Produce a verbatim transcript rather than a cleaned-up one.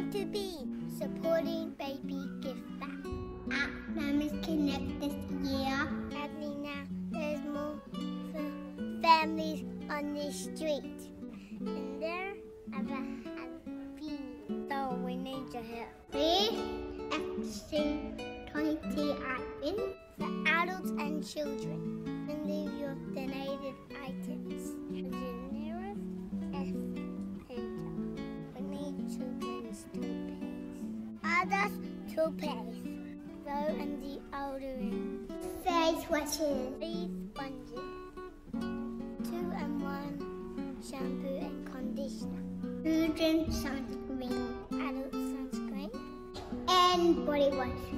to be supporting Baby Give Back. At Mamas Connect this year, sadly now there's more f- families on the street, and they're ever happy. So we need your help. Please exchange twenty items for adults and children, and leave your donated items to the nearest F center. We need children's toothpaste. Adults toothpaste. Though and the odorant. Face washes. Three sponges. Two and one shampoo and conditioner. Children's sunscreen. Adult sunscreen. And body wash.